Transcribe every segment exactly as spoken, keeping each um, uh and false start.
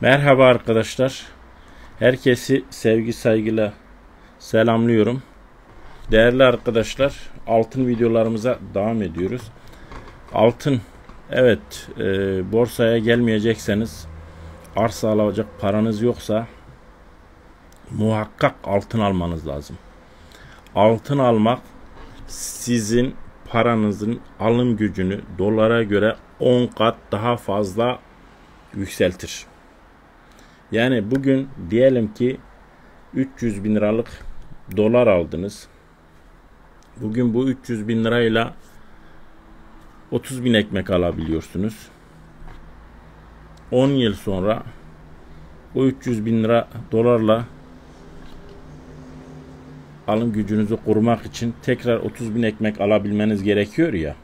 Merhaba arkadaşlar. Herkesi sevgi saygıyla selamlıyorum. Değerli arkadaşlar, altın videolarımıza devam ediyoruz. Altın, evet, e, borsaya gelmeyecekseniz, arsa alacak paranız yoksa muhakkak altın almanız lazım. Altın almak sizin paranızın alım gücünü dolara göre on kat daha fazla yükseltir. Yani bugün diyelim ki üç yüz bin liralık dolar aldınız. Bugün bu üç yüz bin lirayla otuz bin ekmek alabiliyorsunuz. on yıl sonra o üç yüz bin lira dolarla alım gücünüzü korumak için tekrar otuz bin ekmek alabilmeniz gerekiyor ya.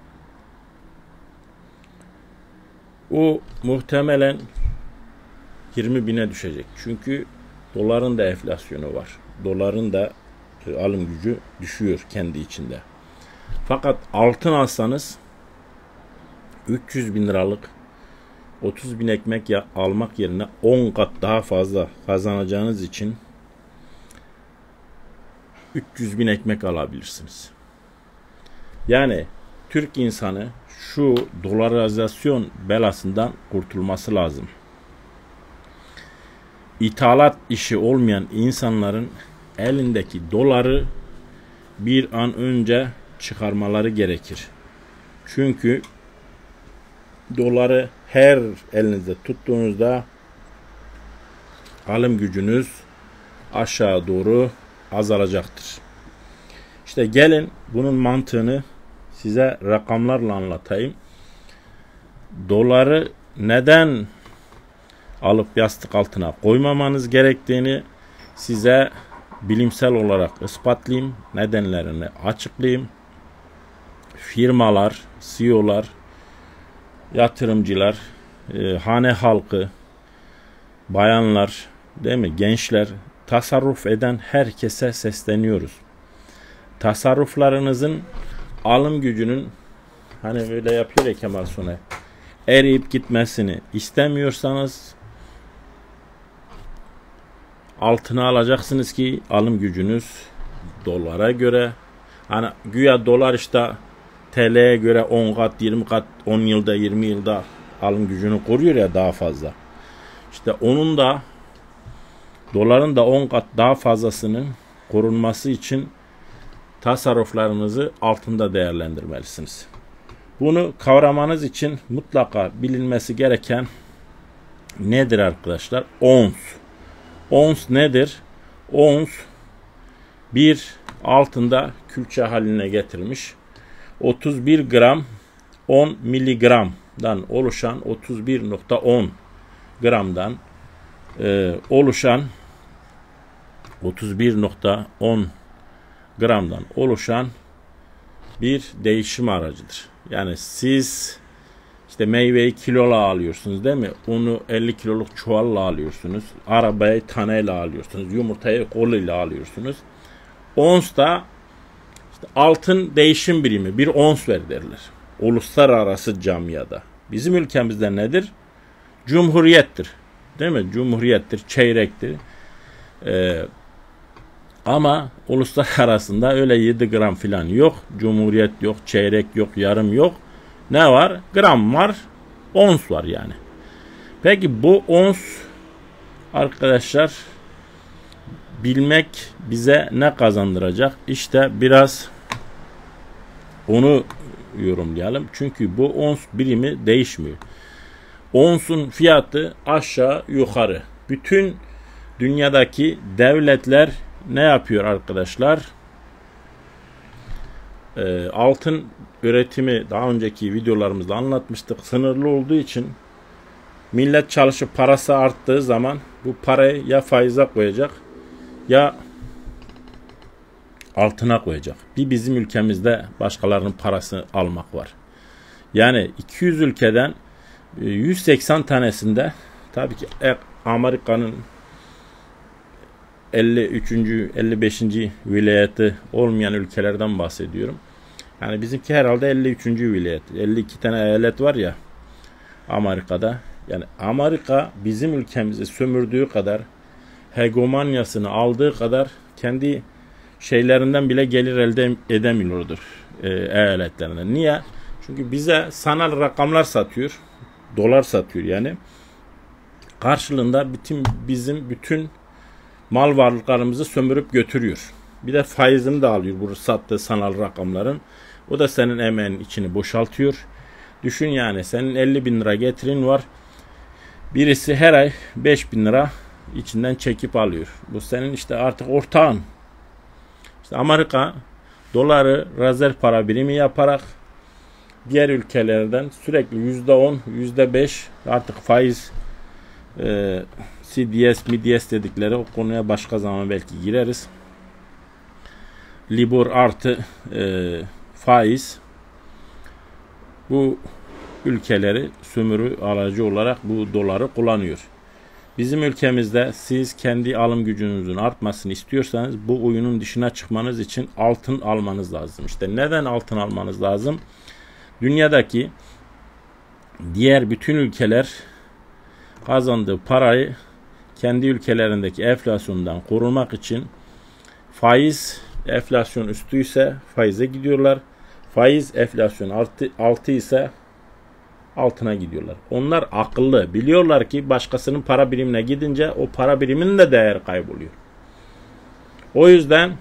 O muhtemelen yirmi bine düşecek. Çünkü doların da enflasyonu var. Doların da alım gücü düşüyor kendi içinde. Fakat altın alsanız üç yüz bin liralık otuz bin ekmek ya, almak yerine on kat daha fazla kazanacağınız için üç yüz bin ekmek alabilirsiniz. Yani Türk insanı şu dolarizasyon belasından kurtulması lazım. İthalat işi olmayan insanların elindeki doları bir an önce çıkarmaları gerekir. Çünkü doları her elinizde tuttuğunuzda alım gücünüz aşağı doğru azalacaktır. İşte gelin bunun mantığını size rakamlarla anlatayım. Doları neden alıp yastık altına koymamanız gerektiğini size bilimsel olarak ispatlayayım. Nedenlerini açıklayayım. Firmalar, C E O'lar, yatırımcılar, e, hane halkı, bayanlar, değil mi? Gençler, tasarruf eden herkese sesleniyoruz. Tasarruflarınızın alım gücünün, hani böyle yapıyor ya Kemal Sunay, eriyip gitmesini istemiyorsanız altına alacaksınız ki alım gücünüz dolara göre, hani güya dolar işte T L'ye göre on kat, yirmi kat, on yılda, yirmi yılda alım gücünü koruyor ya daha fazla. İşte onun da, doların da on kat daha fazlasının korunması için tasarruflarınızı altında değerlendirmelisiniz. Bunu kavramanız için mutlaka bilinmesi gereken nedir arkadaşlar? Ons. Ons nedir? Ons bir altında külçe haline getirilmiş otuz bir gram on miligramdan oluşan, otuz bir nokta on gramdan e, oluşan otuz bir nokta on gramdan oluşan bir değişim aracıdır. Yani siz işte meyveyi kilola alıyorsunuz, değil mi? Unu elli kiloluk çuvalla alıyorsunuz. Arabayı taneyle alıyorsunuz. Yumurtayı koluyla alıyorsunuz. Ons da işte altın değişim birimi. Bir ons ver derler. Uluslararası camiada. Bizim ülkemizde nedir? Cumhuriyettir. Değil mi? Cumhuriyettir, çeyrektir. Ee, ama uluslar arasında öyle yedi gram falan yok. Cumhuriyet yok, çeyrek yok, yarım yok. Ne var? Gram var, ons var yani. Peki bu ons arkadaşlar bilmek bize ne kazandıracak? İşte biraz onu yorumlayalım. Çünkü bu ons birimi değişmiyor. Onsun fiyatı aşağı yukarı. Bütün dünyadaki devletler ne yapıyor arkadaşlar? Ee, altın üretimi daha önceki videolarımızda anlatmıştık. Sınırlı olduğu için millet çalışıp parası arttığı zaman bu parayı ya faize koyacak ya altına koyacak. Bir bizim ülkemizde başkalarının parasını almak var. Yani iki yüz ülkeden yüz seksen tanesinde, tabii ki Amerika'nın elli üçüncü elli beşinci vilayeti olmayan ülkelerden bahsediyorum. Yani bizimki herhalde elli üçüncü vilayet. elli iki tane eyalet var ya Amerika'da. Yani Amerika bizim ülkemizi sömürdüğü kadar, hegemonyasını aldığı kadar kendi şeylerinden bile gelir elde edemiyordur e, eyaletlerinden. Niye? Çünkü bize sanal rakamlar satıyor. Dolar satıyor yani. Karşılığında bütün bizim bütün mal varlıklarımızı sömürüp götürüyor. Bir de faizini de alıyor bu sattığı sanal rakamların. O da senin emeğin içini boşaltıyor. Düşün yani, senin elli bin lira getirin var. Birisi her ay beş bin lira içinden çekip alıyor. Bu senin işte artık ortağın. İşte Amerika doları rezerv para birimi yaparak diğer ülkelerden sürekli yüzde on, yüzde beş artık faiz e, C D S, M D S dedikleri, o konuya başka zaman belki gireriz. Libor artı e, faiz bu ülkeleri sömürü aracı olarak bu doları kullanıyor. Bizim ülkemizde siz kendi alım gücünüzün artmasını istiyorsanız bu oyunun dışına çıkmanız için altın almanız lazım. İşte neden altın almanız lazım? Dünyadaki diğer bütün ülkeler kazandığı parayı kendi ülkelerindeki enflasyondan korumak için faiz enflasyon üstüyse faize gidiyorlar. Faiz enflasyon altı, altı ise altına gidiyorlar. Onlar akıllı. Biliyorlar ki başkasının para birimine gidince o para biriminin de değeri kayboluyor. O yüzden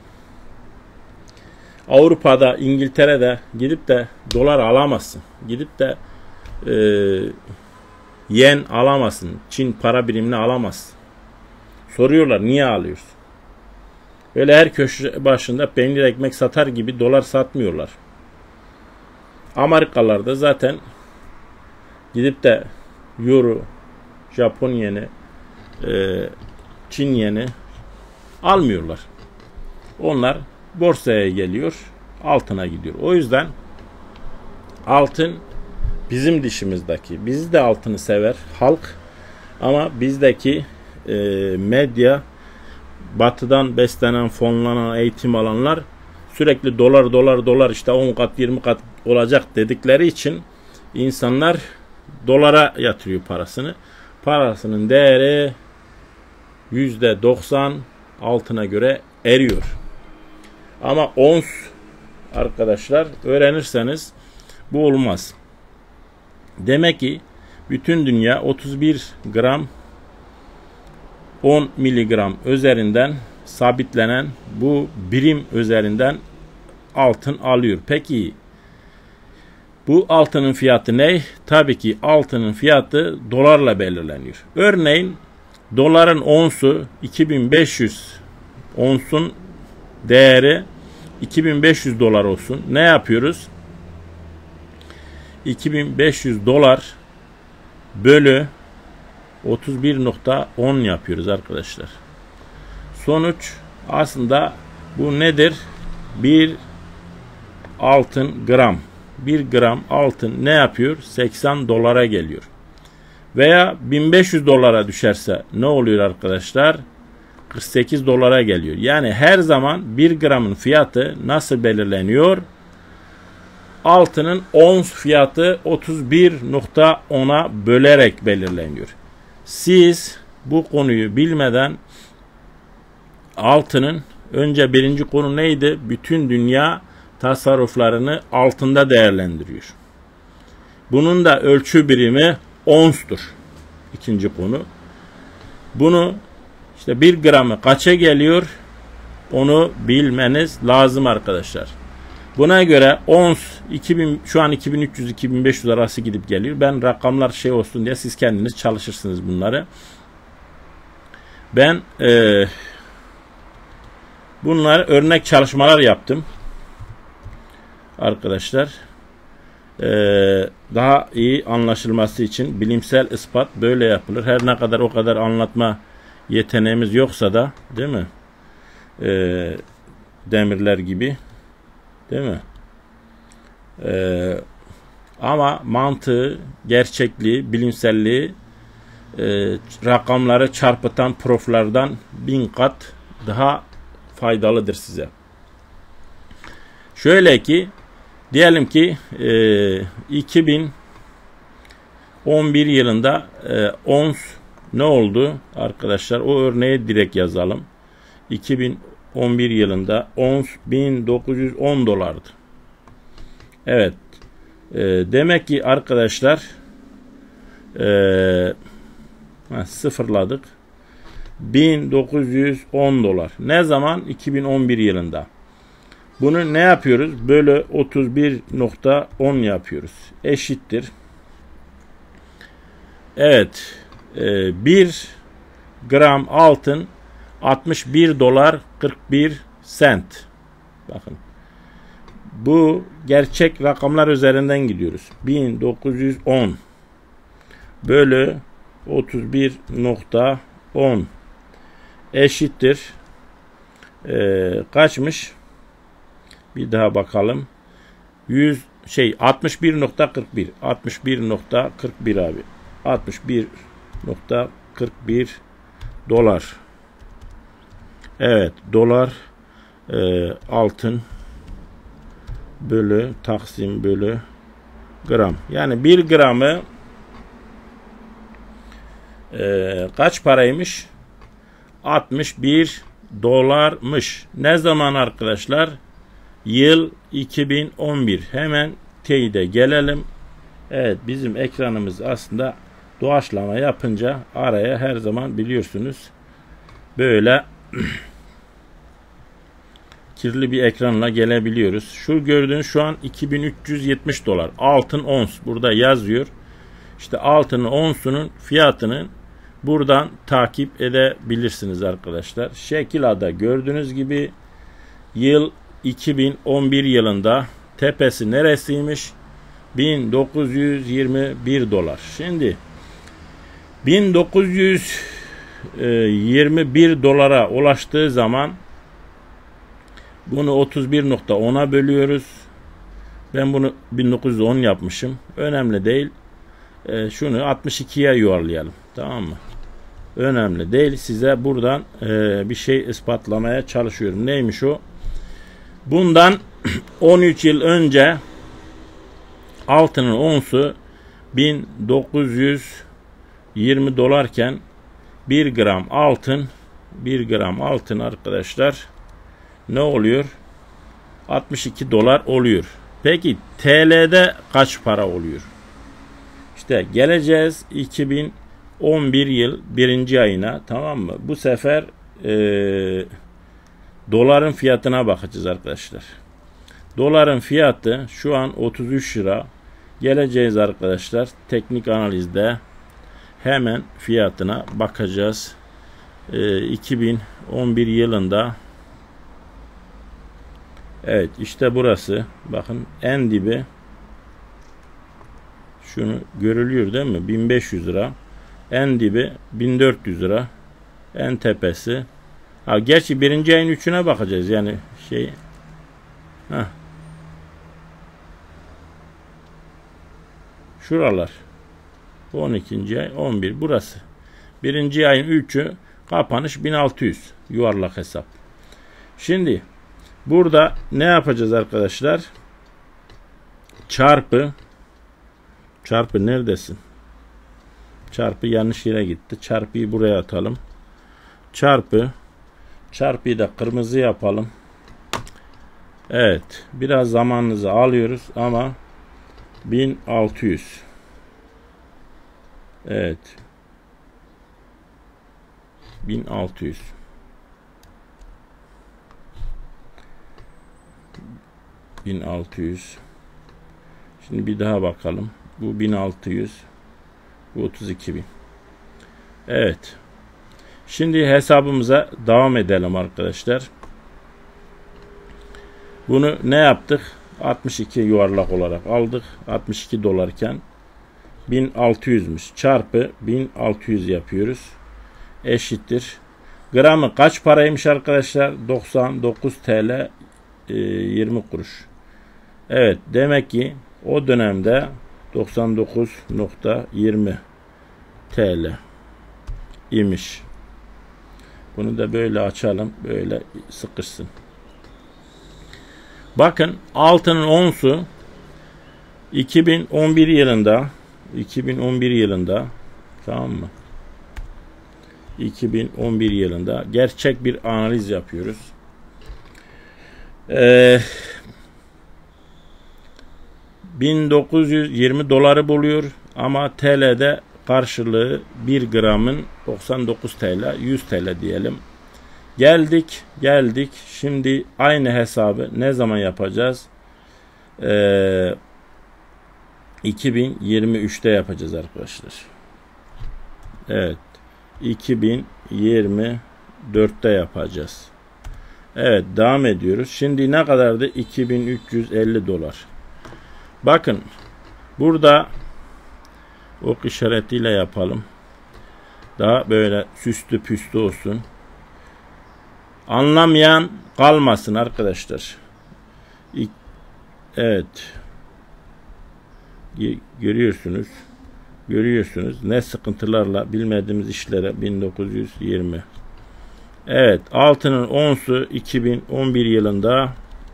Avrupa'da, İngiltere'de gidip de dolar alamazsın. Gidip de e, yen alamazsın. Çin para birimini alamazsın. Soruyorlar, niye alıyorsun? Öyle her köşe başında peynir ekmek satar gibi dolar satmıyorlar. Amerikalılar da zaten gidip de euro, Japon yeni, e, Çin yeni almıyorlar. Onlar borsaya geliyor, altına gidiyor. O yüzden altın bizim dişimizdeki. Biz de altını sever halk, ama bizdeki e, medya, batıdan beslenen, fonlanan, eğitim alanlar sürekli dolar dolar dolar işte on kat yirmi kat olacak dedikleri için insanlar dolara yatırıyor parasını. Parasının değeri yüzde doksan altına göre eriyor. Ama ons arkadaşlar öğrenirseniz bu olmaz. Demek ki bütün dünya otuz bir gram on miligram üzerinden sabitlenen bu birim üzerinden altın alıyor. Peki bu altının fiyatı ne? Tabii ki altının fiyatı dolarla belirleniyor. Örneğin doların onsu iki bin beş yüz, onsun değeri iki bin beş yüz dolar olsun. Ne yapıyoruz? iki bin beş yüz dolar bölü otuz bir nokta on yapıyoruz arkadaşlar. Sonuç aslında bu nedir? Bir altın gram. bir gram altın ne yapıyor? seksen dolara geliyor. Veya bin beş yüz dolara düşerse ne oluyor arkadaşlar? kırk sekiz dolara geliyor. Yani her zaman bir gramın fiyatı nasıl belirleniyor? Altının ons fiyatı otuz bir nokta ona bölerek belirleniyor. Siz bu konuyu bilmeden altının önce birinci konu neydi? Bütün dünya tasarruflarını altında değerlendiriyor. Bunun da ölçü birimi onstur. İkinci konu. Bunu işte bir gramı kaça geliyor? Onu bilmeniz lazım arkadaşlar. Buna göre ons iki bin, şu an iki bin üç yüz iki bin beş yüz arası gidip geliyor. Ben rakamlar şey olsun diye siz kendiniz çalışırsınız bunları. Ben e, bunlar örnek çalışmalar yaptım. Arkadaşlar e, daha iyi anlaşılması için bilimsel ispat böyle yapılır. Her ne kadar o kadar anlatma yeteneğimiz yoksa da, değil mi? E, demirler gibi, değil mi? E, ama mantığı, gerçekliği, bilimselliği e, rakamları çarpıtan proflardan bin kat daha faydalıdır size. Şöyle ki diyelim ki e, iki bin on bir yılında e, ons ne oldu arkadaşlar? O örneği direkt yazalım. iki bin on bir yılında ons bin dokuz yüz on dolardı. Evet. E, demek ki arkadaşlar e, ha, sıfırladık. bin dokuz yüz on dolar. Ne zaman? iki bin on bir yılında. Bunu ne yapıyoruz? Bölü otuz bir nokta on yapıyoruz. Eşittir. Evet. E, bir gram altın altmış bir dolar kırk bir sent. Bakın. Bu gerçek rakamlar üzerinden gidiyoruz. bin dokuz yüz on bölü otuz bir nokta on eşittir. E, kaçmış? Bir daha bakalım. yüz şey altmış bir nokta kırk bir. altmış bir nokta kırk bir abi. altmış bir nokta kırk bir dolar. Evet, dolar e, altın bölü taksim bölü gram. Yani bir gramı e, kaç paraymış? altmış bir dolarmış. Ne zaman arkadaşlar? Yıl iki bin on bir. Hemen teyide gelelim. Evet, bizim ekranımız aslında doğaçlama yapınca araya her zaman biliyorsunuz böyle kirli bir ekranla gelebiliyoruz. Şu gördüğünüz şu an iki bin üç yüz yetmiş dolar. Altın ons burada yazıyor. İşte altının onsunun fiyatını buradan takip edebilirsiniz arkadaşlar. Şekil A'da gördüğünüz gibi yıl iki bin on bir yılında tepesi neresiymiş? bin dokuz yüz yirmi bir dolar. Şimdi bin dokuz yüz yirmi bir dolara ulaştığı zaman bunu otuz bir nokta ona bölüyoruz. Ben bunu bin dokuz yüz on yapmışım. Önemli değil. E, şunu altmış ikiye yuvarlayalım. Tamam mı? Önemli değil. Size buradan e, bir şey ispatlamaya çalışıyorum. Neymiş o? Bundan on üç yıl önce altının onsu bin dokuz yüz yirmi dolarken bir gram altın bir gram altın arkadaşlar ne oluyor? altmış iki dolar oluyor. Peki T L'de kaç para oluyor? İşte geleceğiz iki bin on bir yıl birinci ayına, tamam mı? Bu sefer e, doların fiyatına bakacağız arkadaşlar. Doların fiyatı şu an otuz üç lira. Geleceğiz arkadaşlar. Teknik analizde hemen fiyatına bakacağız. E, iki bin on bir yılında evet işte burası. Bakın en dibi şunu görülüyor değil mi? bin beş yüz lira. En dibi bin dört yüz lira. En tepesi. Ha, gerçi birinci ayın üçüne bakacağız. Yani şey heh. Şuralar. on ikinci ay on bir. Burası. Birinci ayın üçü kapanış bin altı yüz. Yuvarlak hesap. Şimdi burada ne yapacağız arkadaşlar? Çarpı çarpı neredesin? Çarpı yanlış yere gitti. Çarpıyı buraya atalım. Çarpı çarpıyı da kırmızı yapalım. Evet. Biraz zamanınızı alıyoruz ama bin altı yüz. Evet. bin altı yüz. bin altı yüz. Şimdi bir daha bakalım. Bu bin altı yüz. Bu otuz iki bin. Evet. Şimdi hesabımıza devam edelim arkadaşlar. Bunu ne yaptık? altmış iki yuvarlak olarak aldık. altmış iki dolarken bin altı yüzmüş. Çarpı bin altı yüz yapıyoruz. Eşittir. Gramı kaç paraymış arkadaşlar? doksan dokuz TL yirmi kuruş. Evet. Demek ki o dönemde doksan dokuz nokta yirmi T L imiş. Bunu da böyle açalım. Böyle sıkışsın. Bakın altının onsu iki bin on bir yılında iki bin on bir yılında, tamam mı? iki bin on bir yılında gerçek bir analiz yapıyoruz. Ee, bin dokuz yüz yirmi doları buluyor ama T L'de karşılığı bir gramın doksan dokuz T L, yüz T L diyelim. Geldik, geldik. Şimdi aynı hesabı ne zaman yapacağız? Ee, iki bin yirmi üçte yapacağız arkadaşlar. Evet. iki bin yirmi dörtte yapacağız. Evet, devam ediyoruz. Şimdi ne kadardı? iki bin üç yüz elli dolar. Bakın burada ok işaretiyle yapalım. Daha böyle süslü püslü olsun. Anlamayan kalmasın arkadaşlar. Evet. Görüyorsunuz. Görüyorsunuz. Ne sıkıntılarla bilmediğimiz işlere bin dokuz yüz yirmi. Evet. Altının onsu iki bin on bir yılında.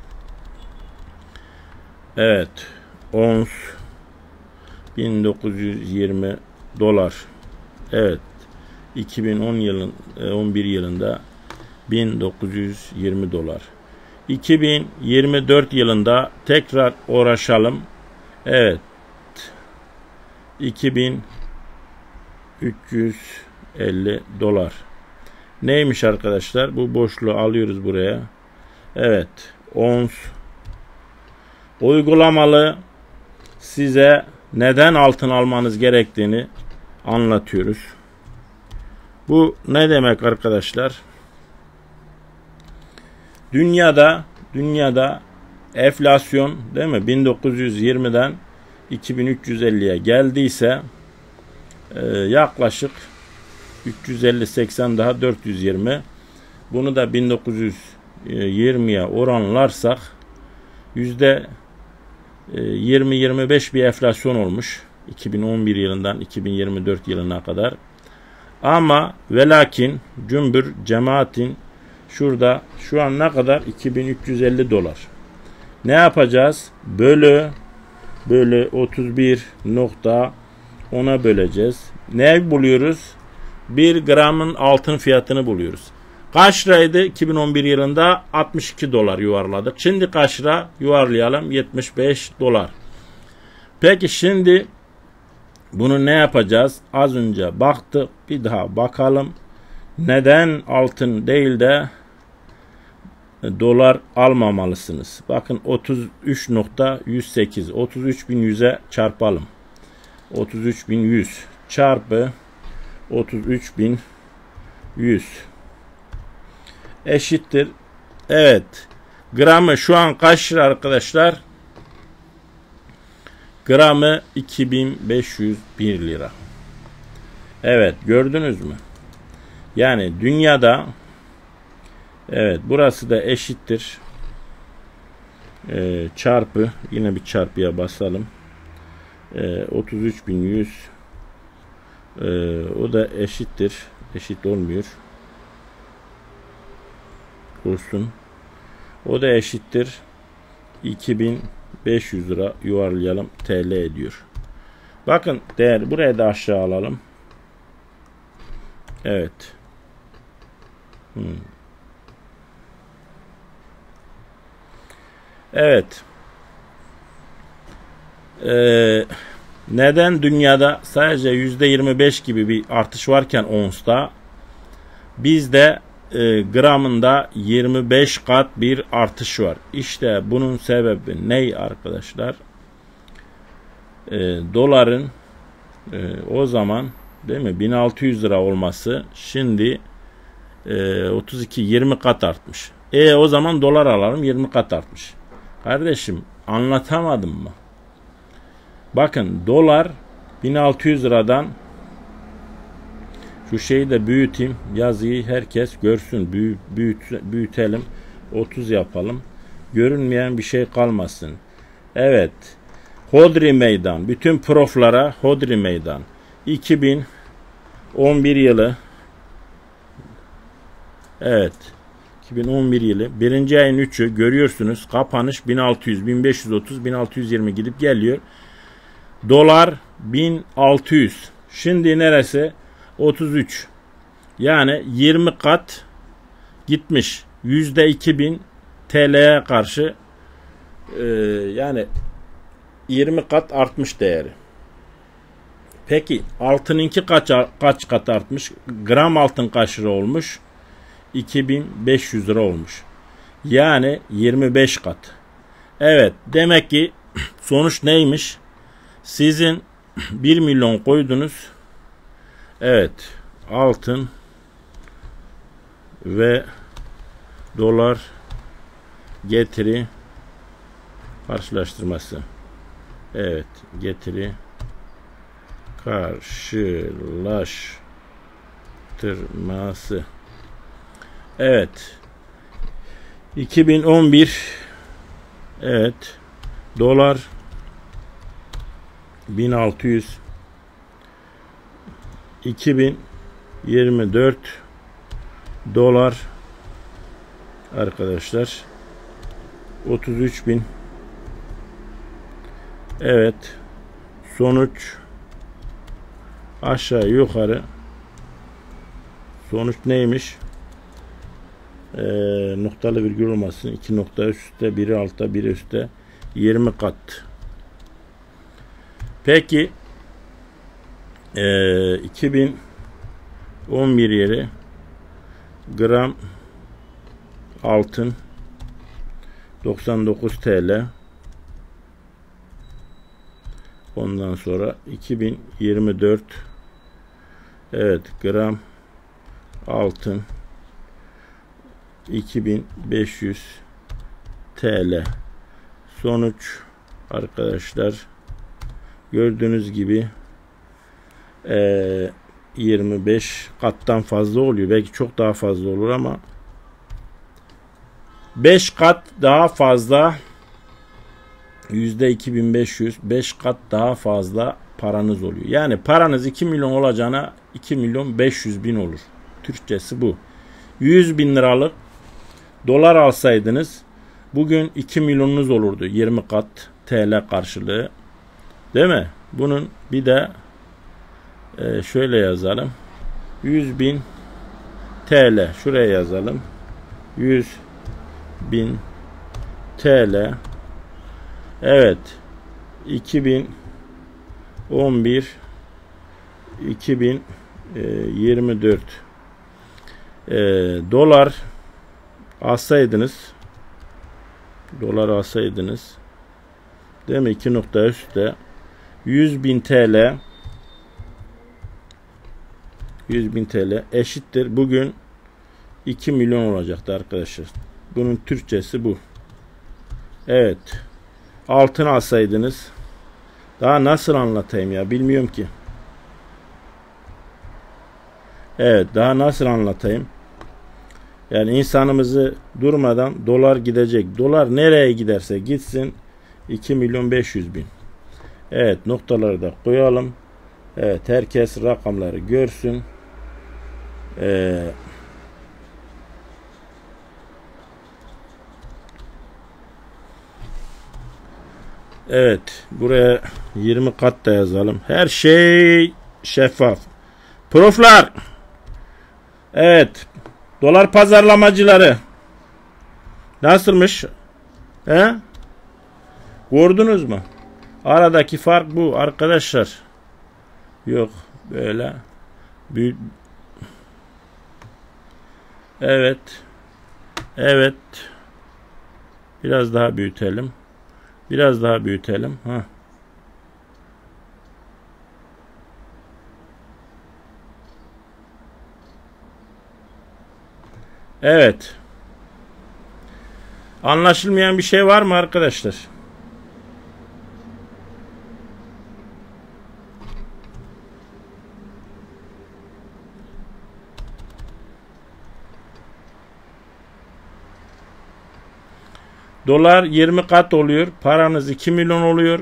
Evet. Ons bin dokuz yüz yirmi dolar. Evet. iki bin on yılın on bir yılında bin dokuz yüz yirmi dolar. iki bin yirmi dört yılında tekrar uğraşalım. Evet. iki bin üç yüz elli dolar. Neymiş arkadaşlar? Bu boşluğu alıyoruz buraya. Evet. Ons uygulamalı size neden altın almanız gerektiğini anlatıyoruz. Bu ne demek arkadaşlar? Dünyada dünyada enflasyon, değil mi? bin dokuz yüz yirmiden iki bin üç yüz elliye geldiyse e, yaklaşık üç yüz elli seksen daha dört yüz yirmi. Bunu da bin dokuz yüz yirmiye oranlarsak yüzde yirmi yirmi beş bir enflasyon olmuş iki bin on bir yılından iki bin yirmi dört yılına kadar. Ama ve lakin cümbür cemaatin şurada şu an ne kadar? iki bin üç yüz elli dolar. Ne yapacağız? Bölü bölü otuz bir nokta ona böleceğiz. Ne buluyoruz? bir gramın altın fiyatını buluyoruz. Kaç liraydı? iki bin on bir yılında altmış iki dolar yuvarladık. Şimdi kaç lira? Yuvarlayalım. yetmiş beş dolar. Peki şimdi bunu ne yapacağız? Az önce baktık. Bir daha bakalım. Neden altın değil de dolar almamalısınız? Bakın otuz üç nokta yüz sekiz. otuz üç bin yüze çarpalım. otuz üç bin yüz çarpı otuz üç bin yüz eşittir. Evet. Gramı şu an kaç lira arkadaşlar? Gramı iki bin beş yüz bir lira. Evet, gördünüz mü? Yani dünyada evet, burası da eşittir. Ee, çarpı yine bir çarpıya basalım. Ee, otuz üç bin yüz ee, o da eşittir. Eşit olmuyor. Olsun. O da eşittir. iki bin beş yüz lira yuvarlayalım. T L ediyor. Bakın değer. Buraya da aşağı alalım. Evet. Hmm. Evet. Ee, neden dünyada sadece yüzde yirmi beş gibi bir artış varken onsta bizde e, gramında yirmi beş kat bir artış var. İşte bunun sebebi ne arkadaşlar? E, doların e, o zaman değil mi bin altı yüz lira olması şimdi e, otuz iki yirmi kat artmış. E o zaman dolar alalım, yirmi kat artmış. Kardeşim anlatamadım mı? Bakın dolar bin altı yüz liradan, şu şeyi de büyüteyim, yazıyı herkes görsün, büyü, büyüt, büyütelim, otuz yapalım, görünmeyen bir şey kalmasın. Evet, hodri meydan, bütün proflara hodri meydan. iki bin on bir yılı, evet, iki bin on bir yılı birinci ayın üçü görüyorsunuz, kapanış bin altı yüz, bin beş yüz otuz, bin altı yüz yirmi gidip geliyor. Dolar bin altı yüz. Şimdi neresi? otuz üç. Yani yirmi kat gitmiş. yüzde iki bin T L'ye karşı e, yani yirmi kat artmış değeri. Peki altınınki kaç, kaç kat artmış? Gram altın kaç lira olmuş? iki bin beş yüz lira olmuş. Yani yirmi beş kat. Evet, demek ki sonuç neymiş? Sizin bir milyon koydunuz. Evet, altın ve dolar getiri karşılaştırması. Evet, getiri karşılaştırması. Evet. iki bin on bir, evet, dolar bin altı yüz. iki bin yirmi dört dolar arkadaşlar otuz üç bin. Evet, sonuç aşağı yukarı sonuç neymiş? Ee, noktalı virgül olmasın. iki nokta üstte, biri altta, biri üstte, yirmi kat. Peki ee, iki bin on bir yeri gram altın doksan dokuz T L. Ondan sonra iki bin yirmi dört, evet, gram altın iki bin beş yüz T L. Sonuç arkadaşlar gördüğünüz gibi e, yirmi beş kattan fazla oluyor. Belki çok daha fazla olur ama beş kat daha fazla, yüzde iki bin beş yüz, beş kat daha fazla paranız oluyor. Yani paranız iki milyon olacağına iki milyon beş yüz bin olur. Türkçesi bu. yüz bin liralık dolar alsaydınız bugün iki milyonunuz olurdu. yirmi kat T L karşılığı. Değil mi? Bunun bir de e, şöyle yazalım. yüz bin T L. Şuraya yazalım. yüz bin T L. Evet. iki bin on bir iki bin yirmi dört e, dolar alsaydınız dolar alsaydınız değil mi? iki nokta üstte yüz bin T L yüz bin T L eşittir. Bugün iki milyon olacaktı arkadaşlar. Bunun Türkçesi bu. Evet. Altın alsaydınız, daha nasıl anlatayım ya, bilmiyorum ki. Evet, daha nasıl anlatayım? Yani insanımızı durmadan dolar gidecek. Dolar nereye giderse gitsin iki milyon beş yüz bin. Evet, noktaları da koyalım. Evet, herkes rakamları görsün. Ee, evet, buraya yirmi kat da yazalım. Her şey şeffaf. Proflar. Evet. Dolar pazarlamacıları. Nasılmış? He? Gördünüz mü? Aradaki fark bu arkadaşlar. Yok böyle. Büyük. Evet. Evet. Biraz daha büyütelim. Biraz daha büyütelim. Ha. Evet. Anlaşılmayan bir şey var mı arkadaşlar? Dolar yirmi kat oluyor. Paranız iki milyon oluyor.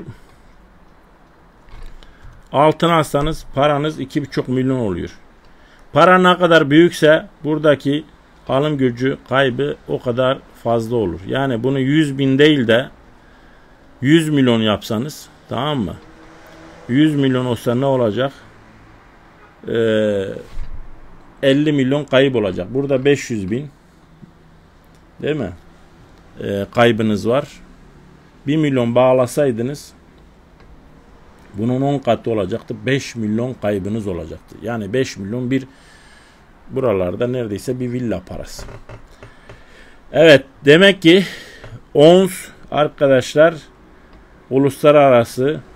Altın alsanız paranız iki buçuk milyon oluyor. Para ne kadar büyükse buradaki alım gücü kaybı o kadar fazla olur. Yani bunu yüz bin değil de yüz milyon yapsanız, tamam mı? yüz milyon olsa ne olacak? Ee, elli milyon kayıp olacak. Burada beş yüz bin, değil mi? Ee, kaybınız var. bir milyon bağlasaydınız bunun on katı olacaktı. beş milyon kaybınız olacaktı. Yani beş milyon bir buralarda neredeyse bir villa parası. Evet, demek ki ons arkadaşlar uluslararası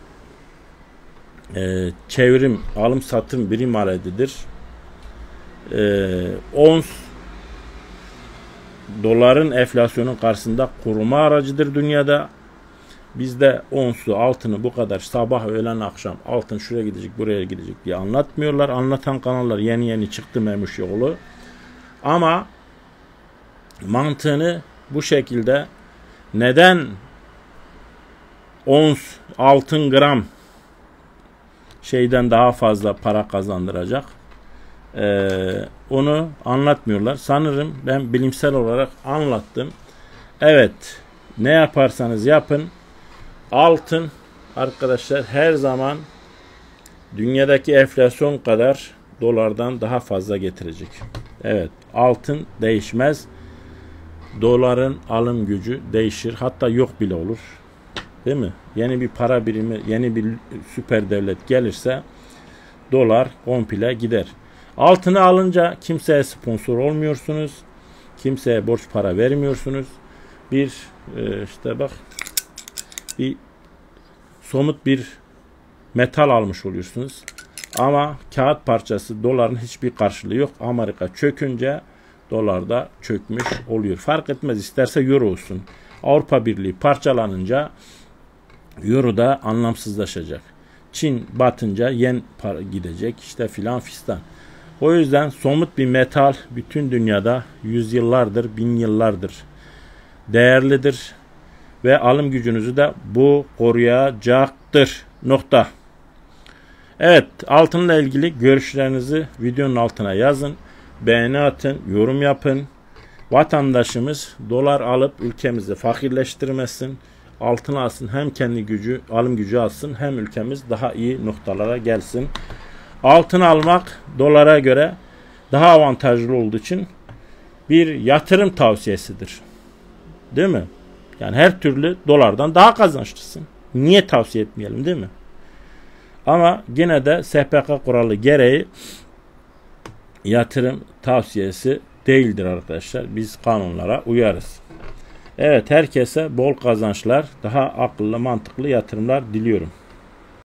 e, çevrim alım satım birim aletidir. E, ons doların enflasyonun karşısında koruma aracıdır dünyada. Bizde onsu, altını bu kadar sabah, öğlen, akşam altın şuraya gidecek, buraya gidecek diye anlatmıyorlar. Anlatan kanallar yeni yeni çıktı Memişoğlu. Ama mantığını bu şekilde, neden ons altın gram şeyden daha fazla para kazandıracak? Ee, onu anlatmıyorlar. Sanırım ben bilimsel olarak anlattım. Evet, ne yaparsanız yapın, altın arkadaşlar her zaman dünyadaki enflasyon kadar dolardan daha fazla getirecek. Evet, altın değişmez. Doların alım gücü değişir. Hatta yok bile olur. Değil mi? Yeni bir para birimi, yeni bir süper devlet gelirse dolar komple gider. Altını alınca kimseye sponsor olmuyorsunuz. Kimseye borç para vermiyorsunuz. Bir e, işte bak bir somut bir metal almış oluyorsunuz. Ama kağıt parçası, doların hiçbir karşılığı yok. Amerika çökünce dolar da çökmüş oluyor. Fark etmez, isterse euro olsun. Avrupa Birliği parçalanınca euro da anlamsızlaşacak. Çin batınca yen para gidecek işte filan fistan. O yüzden somut bir metal bütün dünyada yüzyıllardır, bin yıllardır değerlidir ve alım gücünüzü de bu koruyacaktır. Nokta. Evet, altınla ilgili görüşlerinizi videonun altına yazın. Beğeni atın, yorum yapın. Vatandaşımız dolar alıp ülkemizi fakirleştirmesin. Altın alsın, hem kendi gücü, alım gücü alsın, hem ülkemiz daha iyi noktalara gelsin. Altın almak dolara göre daha avantajlı olduğu için bir yatırım tavsiyesidir. Değil mi? Yani her türlü dolardan daha kazançlısın. Niye tavsiye etmeyelim, değil mi? Ama yine de S P K kuralı gereği yatırım tavsiyesi değildir arkadaşlar. Biz kanunlara uyarız. Evet, herkese bol kazançlar, daha akıllı, mantıklı yatırımlar diliyorum.